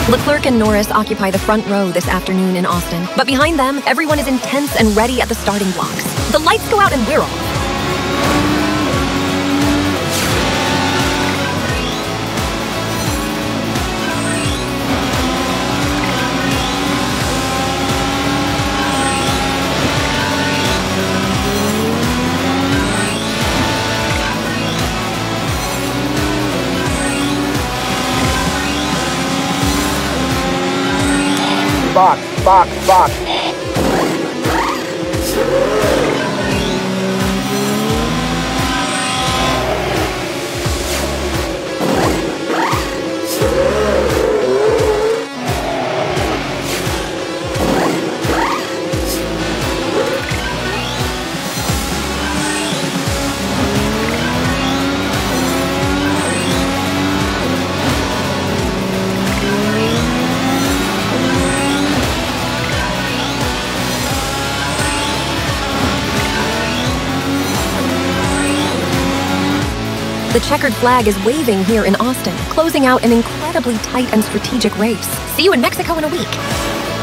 Leclerc and Norris occupy the front row this afternoon in Austin, but behind them, everyone is intense and ready at the starting blocks. The lights go out and we're off. Box. The checkered flag is waving here in Austin, closing out an incredibly tight and strategic race. See you in Mexico in a week.